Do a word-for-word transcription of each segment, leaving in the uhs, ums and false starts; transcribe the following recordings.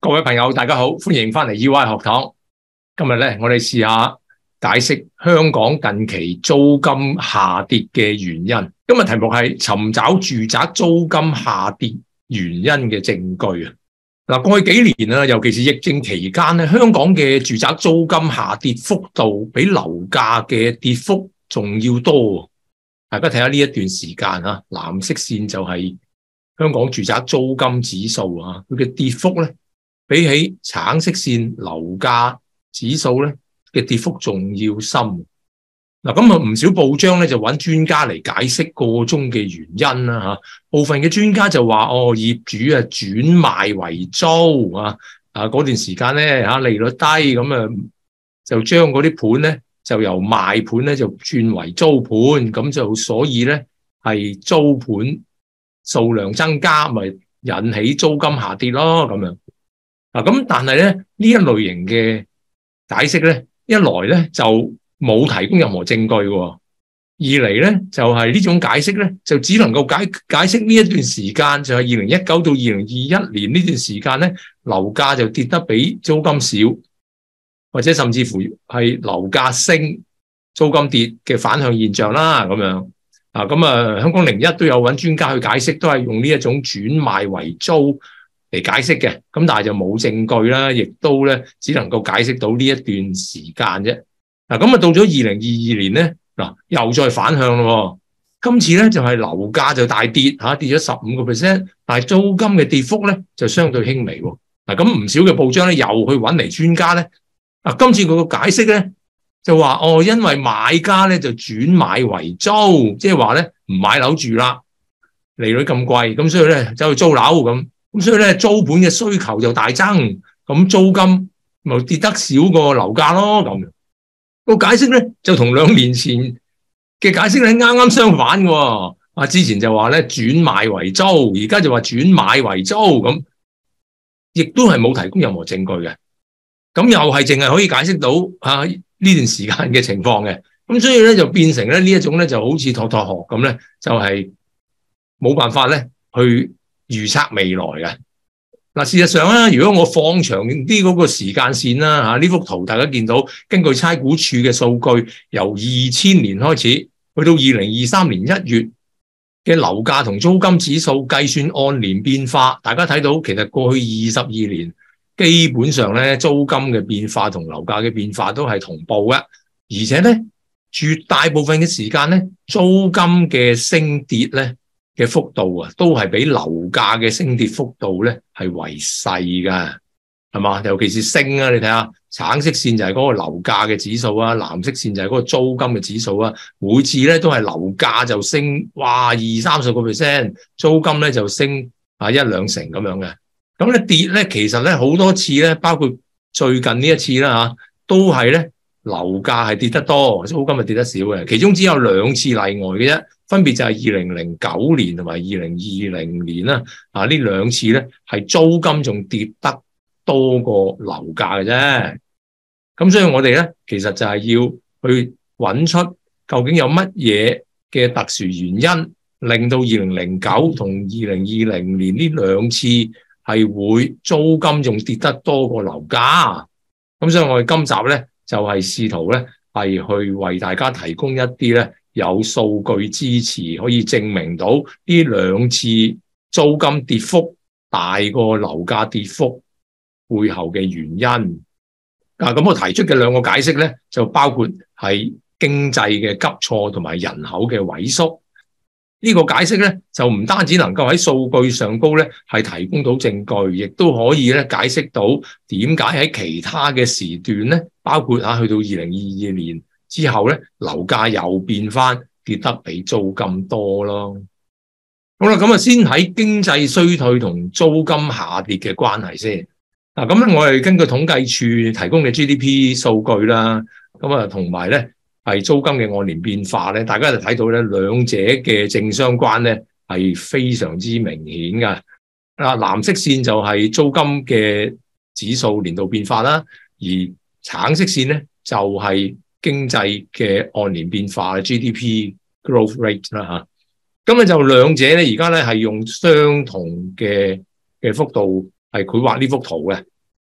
各位朋友，大家好，歡迎翻嚟 E Y 學堂。今日咧，我哋試下解釋香港近期租金下跌嘅原因。今日題目係尋找住宅租金下跌原因嘅證據啊！嗱，過去幾年啊，尤其是疫症期間咧，香港嘅住宅租金下跌幅度比樓價嘅跌幅仲要多。大家睇下呢一段時間啊，藍色線就係香港住宅租金指數啊，佢嘅跌幅咧，比起橙色線樓價指數咧嘅跌幅仲要深。嗱，咁啊唔少報章咧就揾專家嚟解釋個中嘅原因啦嚇。部分嘅專家就話：哦，業主啊轉賣為租啊，啊嗰段時間咧嚇利率低，咁啊就將嗰啲盤咧就由賣盤咧就轉為租盤，咁就所以咧係租盤數量增加，咪引起租金下跌咯咁樣。嗱，咁但係咧呢一類型嘅解釋咧，一來咧就冇提供任何證據喎，二嚟咧就係呢種解釋咧就只能夠解解釋呢一段時間，就係二零一九到二零二一年呢段時間咧樓價就跌得比租金少，或者甚至乎係樓價升租金跌嘅反向現象啦咁樣。啊咁啊，香港零一都有揾專家去解釋，都係用呢一種轉賣為租嚟解釋嘅，咁但係就冇證據啦，亦都咧只能夠解釋到呢一段時間啫。嗱，咁啊到咗二零二二年咧，嗱又再反向咯。今次咧就係樓價就大跌嚇，跌咗十五個 percent， 但係租金嘅跌幅咧就相對輕微喎。嗱，咁唔少嘅報章咧又去揾嚟專家咧，嗱今次佢個解釋咧就話哦，因為買家咧就轉買為租，即係話咧唔買樓住啦，利率咁貴，咁所以咧走去租樓咁。咁所以咧，租盤嘅需求就大增，咁租金咪跌得少過樓價咯。咁個解釋咧就同兩年前嘅解釋咧啱啱相反嘅。啊，之前就話咧轉賣為租，而家就話轉買為租，咁亦都係冇提供任何證據嘅。咁又係淨係可以解釋到啊呢段時間嘅情況嘅。咁所以咧就變成咧呢一種咧就好似托托殼咁咧，就係冇辦法咧去預測未來嘅。嗱，事實上咧，如果我放長啲嗰個時間線啦嚇，呢幅圖大家見到，根據差估署嘅數據，由二千年開始去到二零二三年一月嘅樓價同租金指數計算按年變化，大家睇到其實過去二十二年基本上咧租金嘅變化同樓價嘅變化都係同步嘅，而且咧絕大部分嘅時間咧租金嘅升跌咧嘅幅度啊，都係比樓價嘅升跌幅度咧係為細噶，係嘛？尤其是升啊，你睇下橙色線就係嗰個樓價嘅指數啊，藍色線就係嗰個租金嘅指數啊。每次咧都係樓價就升，哇二三十個 percent， 租金咧就升啊一兩成咁樣嘅。咁咧跌咧，其實咧好多次咧，包括最近呢一次啦嚇，都係咧樓價係跌得多，租金係跌得少嘅。其中只有兩次例外嘅啫。分別就係二零零九年同埋二零二零年啦，啊呢兩次咧係租金仲跌得多過樓價嘅啫。咁所以我哋咧其實就係要去揾出究竟有乜嘢嘅特殊原因，令到二零零九同二零二零年呢兩次係會租金仲跌得多過樓價。咁所以我哋今集咧就係試圖咧係去為大家提供一啲咧有數據支持，可以證明到呢兩次租金跌幅大過樓價跌幅背後嘅原因。啊，咁我提出嘅兩個解釋咧，就包括係經濟嘅急挫同埋人口嘅萎縮。呢個解釋咧，就唔單止能夠喺數據上高咧係提供到證據，亦都可以咧解釋到點解喺其他嘅時段咧，包括啊去到二零二二年之後咧，樓價又變翻跌得比租金多咯。好啦，咁啊先喺經濟衰退同租金下跌嘅關係先。嗱，咁咧我哋根據統計處提供嘅 G D P 數據啦，咁啊同埋咧係租金嘅按年變化咧，大家就睇到咧兩者嘅正相關咧係非常之明顯㗎。啊，藍色線就係租金嘅指數年度變化啦，而橙色線咧就係經濟嘅按年變化 G D P growth rate 啦嚇，咁咧就兩者咧而家咧係用相同嘅嘅幅度係繪畫呢幅圖嘅，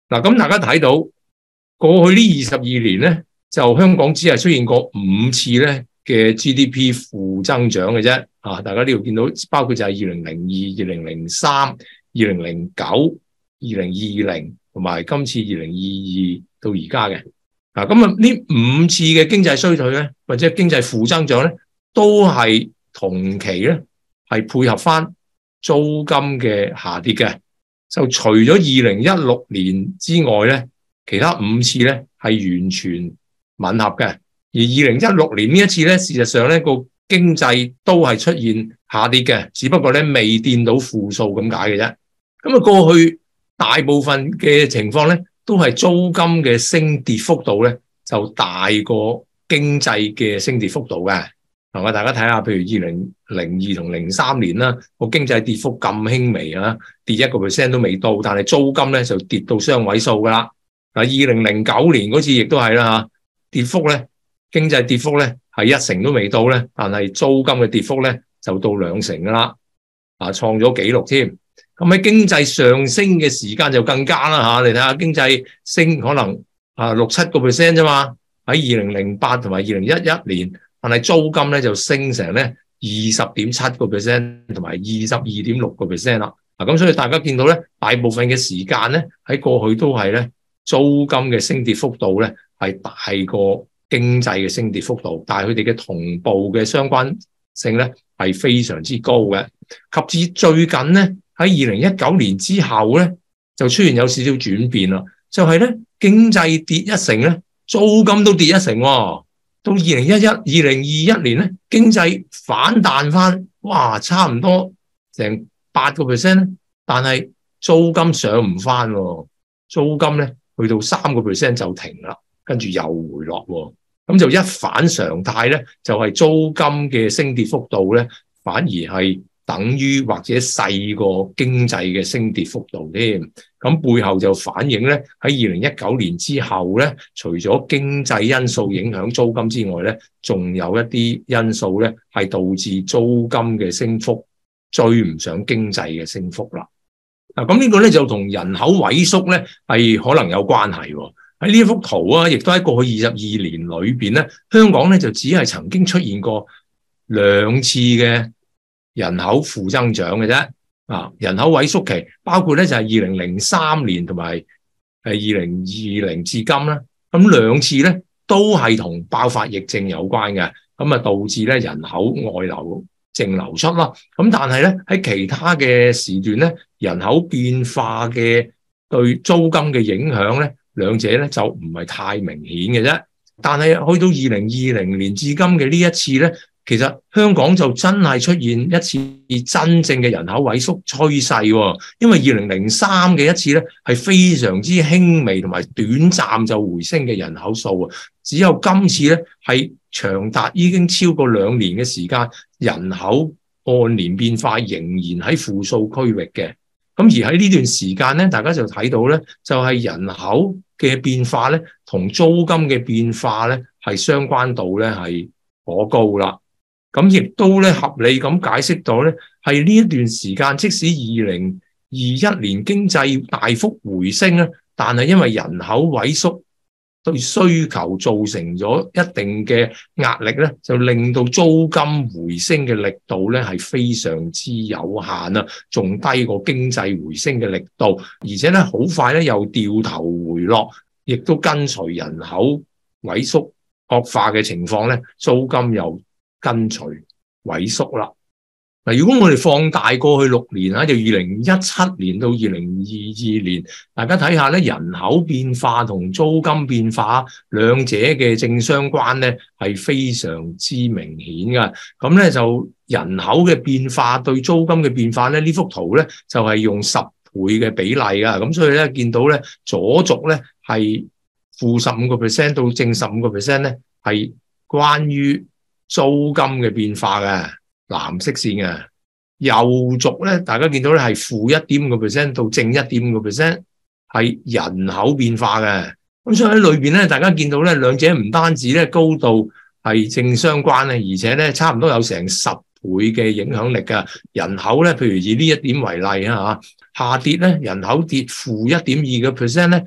嗱，咁大家睇到過去呢二十二年咧，就香港只係出現過五次咧嘅 G D P 負增長嘅啫。啊，大家呢度見到，包括就係二零零二、二零零三、二零零九、二零二零同埋今次二零二二到而家嘅。啊，咁啊呢五次嘅經濟衰退咧，或者經濟負增長咧，都係同期咧係配合翻租金嘅下跌嘅。就除咗二零一六年之外咧，其他五次咧係完全吻合嘅。而二零一六年呢一次咧，事實上咧個經濟都係出現下跌嘅，只不過咧未掂到負數咁解嘅啫。咁啊，過去大部分嘅情況咧，都係租金嘅升跌幅度咧就大過經濟嘅升跌幅度嘅。嗱，我大家睇下，譬如二零零二同零三年啦，個經濟跌幅咁輕微啊，跌一個 percent 都未到，但係租金咧就跌到雙位數噶啦。嗱，二零零九年嗰次亦都係啦吓，跌幅咧經濟跌幅咧係一成都未到咧，但係租金嘅跌幅咧就到兩成噶啦，啊創咗紀錄添。咁喺經濟上升嘅時間就更加啦吓，你睇下經濟升可能啊六七個 percent 啫嘛，喺二零零八同埋二零一一年。但係租金咧就升成咧二十點七個 percent 同埋二十二點六個 percent 啦。嗱，咁所以大家見到咧，大部分嘅時間咧喺過去都係咧租金嘅升跌幅度咧係大過經濟嘅升跌幅度，但係佢哋嘅同步嘅相關性咧係非常之高嘅。及至最近咧喺二零一九年之後咧就出現有少少轉變啦，就係咧經濟跌一成咧，租金都跌一成喎。到二零一一、二零二一年咧，經濟反彈翻，哇，差唔多成八個 percent，但係租金上唔翻，租金咧去到三個 percent 就停啦，跟住又回落，咁就一反常態咧，就係租金嘅升跌幅度咧，反而係等於或者細過經濟嘅升跌幅度添。咁背後就反映咧喺二零一九年之後咧，除咗經濟因素影響租金之外咧，仲有一啲因素咧係導致租金嘅升幅追唔上經濟嘅升幅啦。嗱，咁呢個咧就同人口萎縮咧係可能有關係喎。喺呢一幅圖啊，亦都喺過去二十二年裏邊咧，香港咧就只係曾經出現過兩次嘅人口負增長嘅啫。啊，人口萎縮期包括咧就係二零零三年同埋誒二零二零至今啦，咁兩次咧都係同爆發疫症有關嘅，咁啊導致咧人口外流淨流出啦。咁但係咧喺其他嘅時段咧，人口變化嘅對租金嘅影響咧，兩者咧就唔係太明顯嘅啫。但係去到二零二零年至今嘅呢一次咧，其實香港就真係出現一次真正嘅人口萎縮趨勢，因為二零零三嘅一次咧係非常之輕微同埋短暫就回升嘅人口數啊，只有今次咧係長達已經超過兩年嘅時間，人口按年變化仍然喺負數區域嘅。咁而喺呢段時間咧，大家就睇到咧，就係人口嘅變化咧同租金嘅變化咧係相關度咧係頗高啦。咁亦都咧合理咁解釋到咧，係呢一段時間，即使二零二一年經濟大幅回升咧，但係因為人口萎縮對需求造成咗一定嘅壓力咧，就令到租金回升嘅力度咧係非常之有限啊，仲低過經濟回升嘅力度，而且咧好快咧又掉頭回落，亦都跟隨人口萎縮惡化嘅情況咧，租金又跟隨萎縮啦。嗱，如果我哋放大過去六年啊，就二零一七年到二零二二年，大家睇下咧，人口變化同租金變化兩者嘅正相關咧，係非常之明顯噶。咁咧就人口嘅變化對租金嘅變化咧，呢幅圖咧就係用十倍嘅比例噶。咁所以咧見到咧左軸咧係負十五個 percent 到正十五個 percent 咧係關於租金嘅變化嘅藍色線嘅，右軸咧大家見到咧係負一點五個 percent 到正一點五個 percent 係人口變化嘅。咁所以喺裏邊咧，大家見到咧兩者唔單止咧高度係正相關咧，而且咧差唔多有成十倍嘅影響力㗎。人口咧，譬如以呢一點為例啊，下跌咧人口跌負一點二個 percent 咧，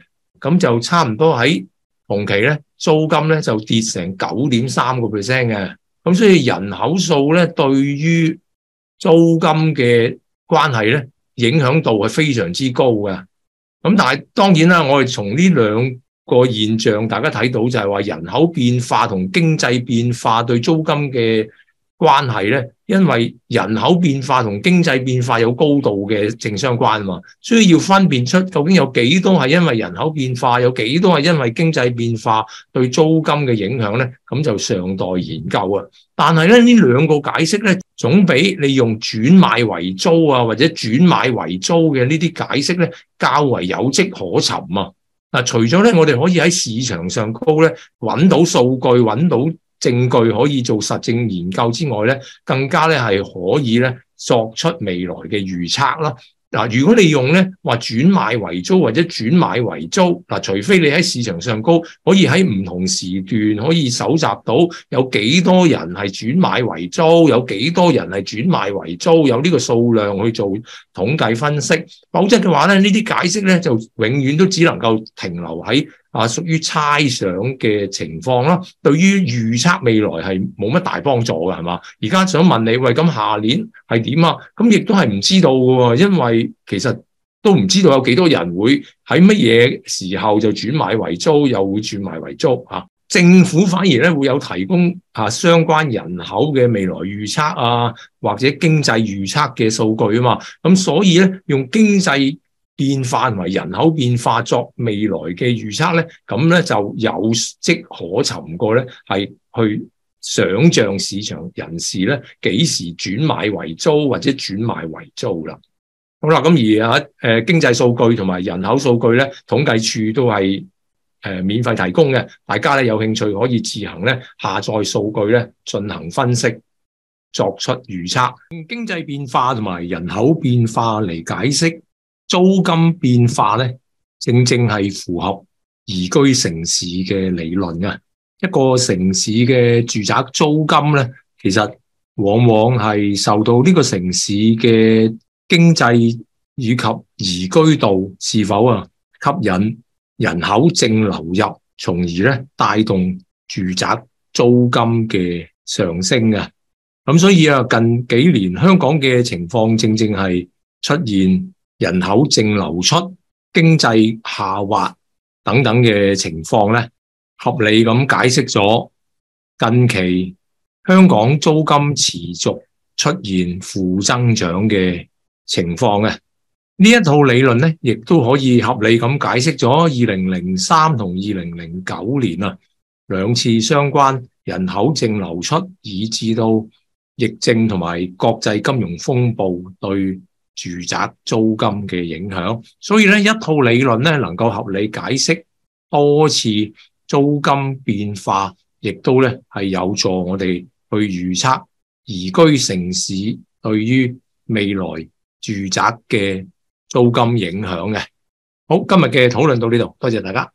咁就差唔多喺同期咧租金咧就跌成九點三個 percent 嘅。咁所以人口數咧對於租金嘅關係咧影響度係非常之高嘅。咁但係當然啦，我哋從呢兩個現象大家睇到就係話人口變化同經濟變化對租金嘅關係咧，因為人口變化同經濟變化有高度嘅正相關嘛，所以要分辨出究竟有幾多係因為人口變化，有幾多係因為經濟變化對租金嘅影響咧，咁就尚待研究啊。但係咧呢兩個解釋咧，總比你用轉買為租啊或者轉買為租嘅呢啲解釋咧較為有跡可尋啊。嗱，除咗咧我哋可以喺市場上高咧揾到數據，揾到證據可以做實證研究之外咧，更加咧係可以咧作出未來嘅預測啦。嗱，如果你用咧話轉買為租或者轉買為租，嗱，除非你喺市場上高可以喺唔同時段可以搜集到有幾多人係轉買為租，有幾多人係轉賣為租，有呢個數量去做統計分析，否則嘅話咧呢啲解釋咧就永遠都只能夠停留喺啊，屬於猜想嘅情況啦，對於預測未來係冇乜大幫助嘅，係嘛？而家想問你，喂，咁下年係點啊？咁亦都係唔知道嘅，因為其實都唔知道有幾多人會喺乜嘢時候就轉買為租，又會轉賣為租啊。政府反而咧會有提供啊相關人口嘅未來預測啊，或者經濟預測嘅數據啊嘛。咁所以咧用經濟變化為人口變化作未來嘅預測咧，咁咧就有跡可尋過咧，係去想像市場人士咧幾時轉買為租或者轉賣為租啦。好啦，咁而啊誒經濟數據同埋人口數據咧，統計處都係誒免費提供嘅，大家咧有興趣可以自行咧下載數據咧進行分析，作出預測。用經濟變化同埋人口變化嚟解釋租金變化咧，正正係符合宜居城市嘅理論嘅。一個城市嘅住宅租金咧，其實往往係受到呢個城市嘅經濟以及宜居度是否啊吸引人口淨流入，從而咧帶動住宅租金嘅上升嘅。咁所以啊，近幾年香港嘅情況正正係出現人口淨流出、經濟下滑等等嘅情況咧，合理咁解釋咗近期香港租金持續出現負增長嘅情況嘅。呢一套理論咧，亦都可以合理咁解釋咗二零零三同二零零九年啊兩次相關人口淨流出，以至到疫症同埋國際金融風暴對住宅租金嘅影響。所以咧，一套理論咧能夠合理解釋多次租金變化，亦都咧係有助我哋去預測宜居城市對於未來住宅嘅租金影響嘅。好，今日嘅討論到呢度，多謝大家。